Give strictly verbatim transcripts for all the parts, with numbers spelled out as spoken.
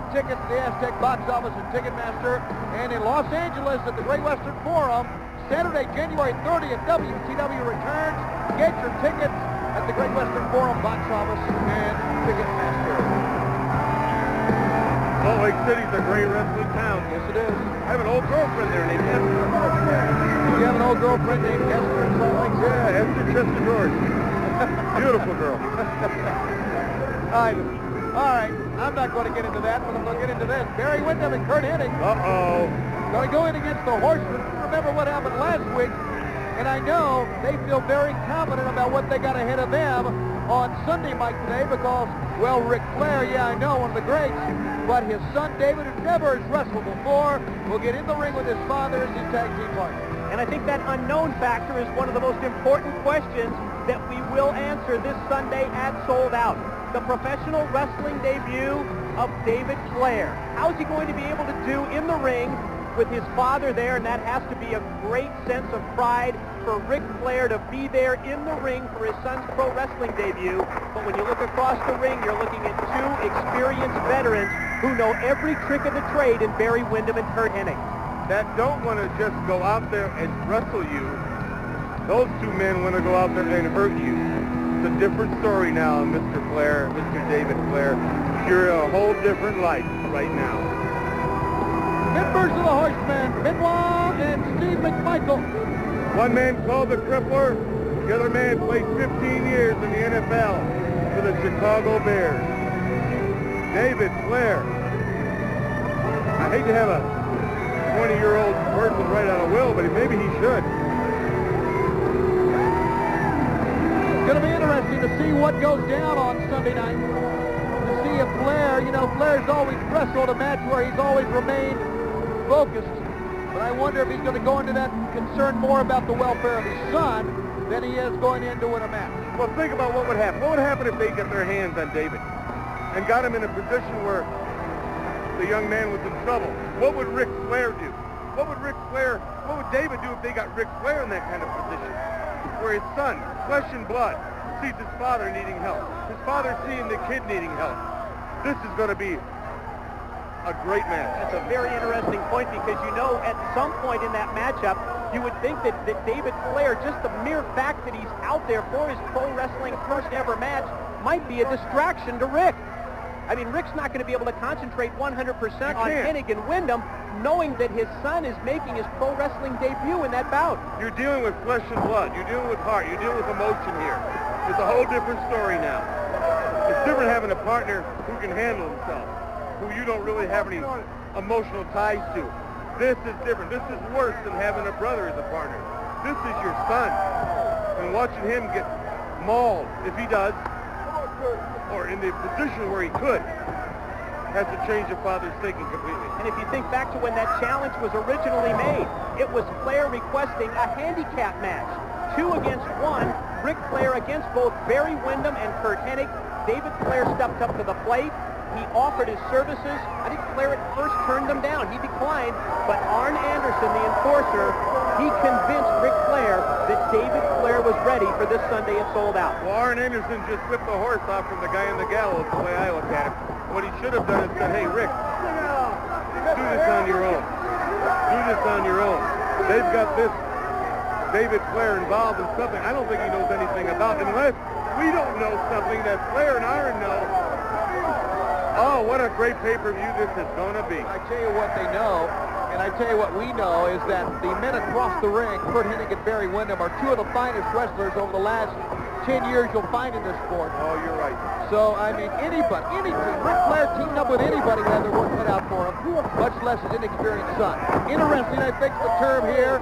tickets at the Aztec box office and Ticketmaster. And in Los Angeles at the Great Western Forum, Saturday, January thirtieth, W C W returns. Get your tickets at the Great Western Forum box office and Ticketmaster. Salt Lake City's a great wrestling town. Yes, it is. I have an old girlfriend there named Esther. You have an old girlfriend named Esther in Salt Lake City? Yeah, Esther Chester George. Beautiful girl. All right. All right. I'm not going to get into that, but I'm going to get into this. Barry Windham and Curt Hennig. Uh-oh. Going to go in against the Horsemen. Remember what happened last week, and I know they feel very confident about what they got ahead of them on Sunday, Mike, today, because, well, Ric Flair, yeah, I know, one of the greats, but his son David, who never has wrestled before, will get in the ring with his father as his tag team partner. And I think that unknown factor is one of the most important questions that we will answer this Sunday at Sold Out. The professional wrestling debut of David Flair. How is he going to be able to do in the ring with his father there? And that has to be a great sense of pride for Ric Flair to be there in the ring for his son's pro wrestling debut. But when you look across the ring, you're looking at two experienced veterans who know every trick of the trade in Barry Windham and Curt Hennig. That don't want to just go out there and wrestle you. Those two men want to go out there and hurt you. It's a different story now, Mister Flair, Mister David Flair. You're a whole different life right now. Members of the Horsemen, Benoit and Steve McMichael. One man called the Crippler. The other man played fifteen years in the N F L for the Chicago Bears. David Flair. I hate to have a twenty-year-old person write out a will, but maybe he should. It's going to be interesting to see what goes down on Sunday night. To see if Flair, you know, Flair's always wrestled a match where he's always remained focused. But I wonder if he's going to go into that concerned more about the welfare of his son than he is going into win a match. Well, think about what would happen. What would happen if they got their hands on David and got him in a position where the young man was in trouble? What would Ric Flair do? What would Ric Flair, what would David do if they got Ric Flair in that kind of position? Where his son, flesh and blood, sees his father needing help. His father seeing the kid needing help. This is going to be a great match. That's a very interesting point because, you know, at some point in that matchup, you would think that, that David Flair, just the mere fact that he's out there for his pro wrestling first ever match, might be a distraction to Rick. I mean, Rick's not going to be able to concentrate one hundred percent on Hennig and Windham, knowing that his son is making his pro wrestling debut in that bout. You're dealing with flesh and blood. You're dealing with heart. You're dealing with emotion here. It's a whole different story now. It's different having a partner who can handle himself, who you don't really have any emotional ties to. This is different. This is worse than having a brother as a partner. This is your son. And watching him get mauled, if he does, or in the position where he could, has to change the father's thinking completely. And if you think back to when that challenge was originally made, it was Flair requesting a handicap match. Two against one, Ric Flair against both Barry Windham and Curt Hennig. David Flair stepped up to the plate. He offered his services. I think Flair at first turned them down. He declined, but Arn Anderson, the enforcer, he convinced Ric Flair that David Flair was ready for this Sunday at Sold Out. Well, Arn Anderson just flipped the horse off from the guy in the gallows, the way I look at it. What he should have done is said, hey, Rick, do this on your own. Do this on your own. They've got this David Flair involved in something I don't think he knows anything about, unless we don't know something that Flair and Arn know. Oh, what a great pay-per-view this is going to be. I tell you what they know, and I tell you what we know, is that the men across the ring, Curt Hennig and Barry Windham, are two of the finest wrestlers over the last ten years you'll find in this sport. Oh, you're right. So, I mean, anybody, any team, Ric Flair teamed up with anybody who had their work cut out for him, much less his inexperienced son. Interesting, I think, the term here.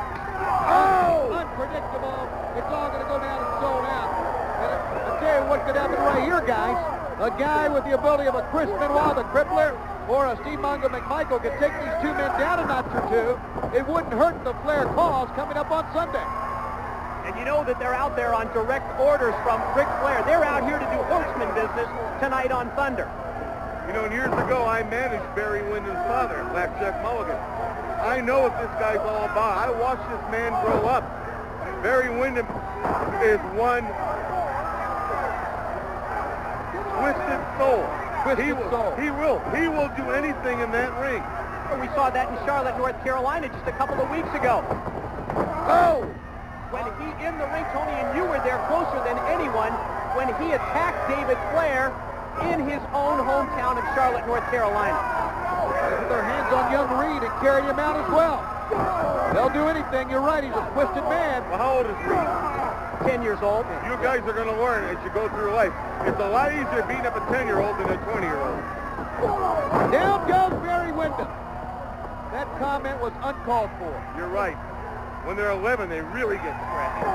Oh! Unpredictable. It's all going to go down and Sold Out. And I tell you what could happen right here, guys. A guy with the ability of a Chris Benoit, the Crippler, or a Steve Mongo McMichael could take these two men down a notch or two. It wouldn't hurt the Flair cause coming up on Sunday. And you know that they're out there on direct orders from Ric Flair. They're out here to do horseman business tonight on Thunder. You know, years ago, I managed Barry Windham's father, Blackjack Mulligan. I know what this guy's all about. I watched this man grow up. Barry Windham is one twisted soul. twisted He will, soul. he will. He will do anything in that ring. We saw that in Charlotte, North Carolina just a couple of weeks ago. Oh! When he in the ring, Tony, and you were there closer than anyone, when he attacked David Flair in his own hometown of Charlotte, North Carolina. They put their hands on young Reed and carried him out as well. They'll do anything. You're right. He's a twisted man. Well, how old is Reed? ten years old. You guys are going to learn as you go through life. It's a lot easier beating up a ten-year-old than a twenty-year-old. Down goes Barry Windham. That comment was uncalled for. You're right. When they're eleven, they really get scrappy.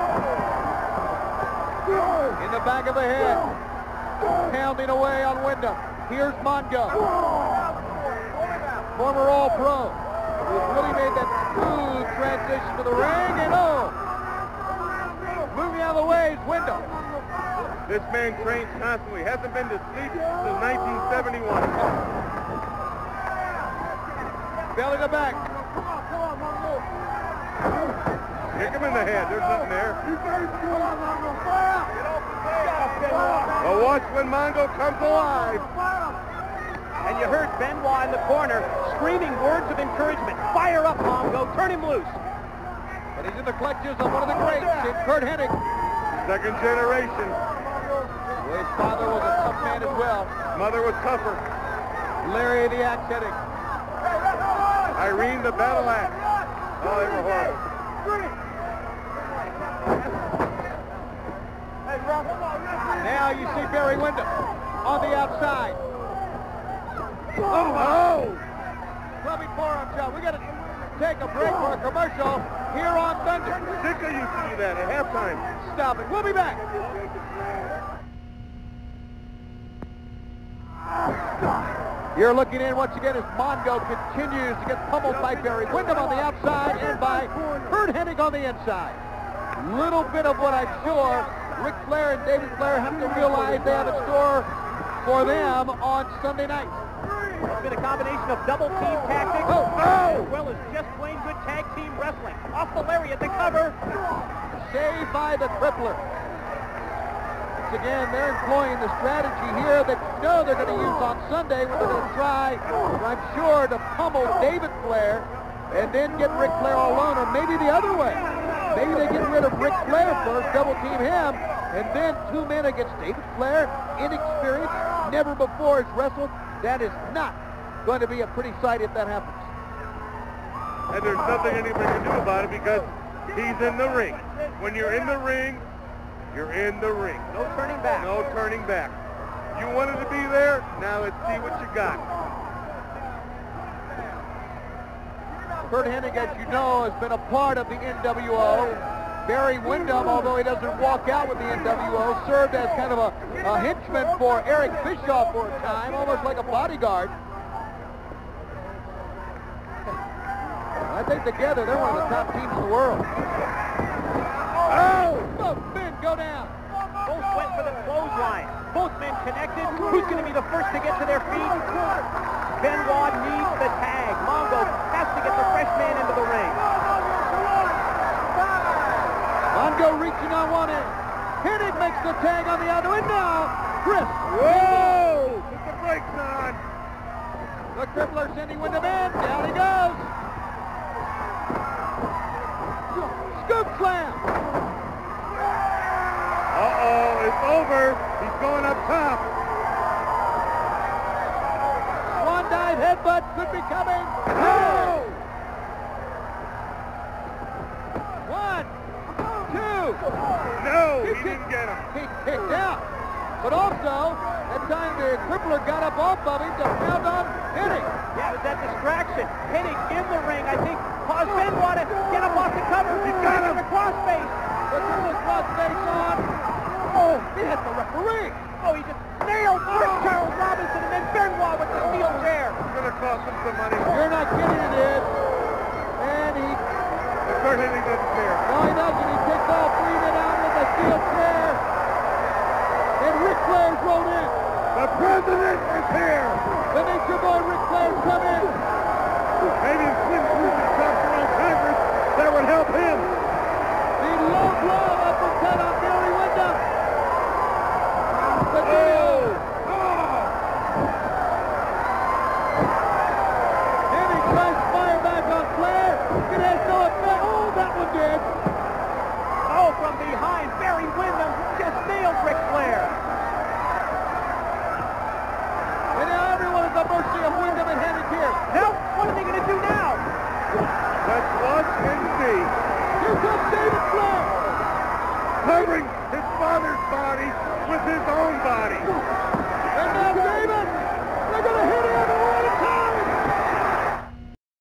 In the back of the head. Pounding away on Windham. Here's Mongo. Former All-Pro. Who's really made that smooth transition to the ring. And oh! Moving out of the way is Windham. This man trains constantly. Hasn't been to sleep since nineteen seventy-one. Belly to back. Kick him in the head. There's nothing there. Well, watch when Mongo comes alive. And you heard Benoit in the corner screaming words of encouragement. Fire up, Mongo. Turn him loose. But he's in the clutches of one of the greats, in Curt Hennig. Second generation. Well, his father was a tough man as well. Mother was tougher. Larry the Axe Hennig. Irene the Battle Axe. Oh, they were horrible. Now you see Barry Windham on the outside. Oh, oh! Clubbing forearm shot. We got to take a break for a commercial here on Thunder. Sicka used to do that at halftime. Stop it. We'll be back. You're looking in once again as Mongo continues to get pummeled by Barry Windham on the outside and by Curt Hennig on the inside. Little bit of what I'm sure Ric Flair and David Flair have to realize they have in store for them on Sunday night. It's been a combination of double team tactics, Oh, oh! as well as just plain good tag team wrestling. Off the lariat, the cover. Saved by the crippler. Once again, they're employing the strategy here that you know they're going to use on Sunday when they're going to try, I'm sure, to pummel David Flair and then get Ric Flair all alone, or maybe the other way. Maybe they get rid of Ric Flair first, double team him, and then two men against David Flair, inexperienced, never before has wrestled. That is not going to be a pretty sight if that happens. And there's nothing anybody can do about it because he's in the ring. When you're in the ring, you're in the ring. No turning back. No turning back. You wanted to be there, now let's see what you got. Curt Hennig, as you know, has been a part of the N W O. Barry Windham, although he doesn't walk out with the N W O, served as kind of a, a henchman for Eric Bischoff for a time, almost like a bodyguard. I think together they're one of the top teams in the world. Oh! Both men go down. Both went for the clothesline. Both men connected. Who's going to be the first to get to their feet? Benoit needs the tag. Mongo has to get the fresh man into the ring. Mongo reaching on one end. Hennig makes the tag on the other, and now Chris. Whoa! Put the brakes on. The crippler sending Windham in. Down he goes. Scoop slam. Uh-oh, it's over. He's going up top. Swan dive headbutt could be coming. Oh! One, two. No, He he kicked- didn't get him. He kicked out. But also, that time the crippler got up off of him to pound on Hennig. Yeah, it was that distraction. Hennig in the ring, I think, caused Benoit to get up off the cover. He's got him. The crossface. The crippler cross face on. Oh, he hit the referee. Oh, he just nailed Chris Charles Robinson, and then Benoit with the steel chair. It's going to cost him some money. You're not kidding, it is. And he, The Curt Hennig doesn't care. no, he doesn't. He takes all three men out with a steel chair. And Ric Flair's rolled in. The president is here. The Nature Boy Ric Flair's come in. Maybe if Slim Cruiser talks around Congress, that would help him. The low blow uppercut on Barry Windham. The Oh! Oh! did.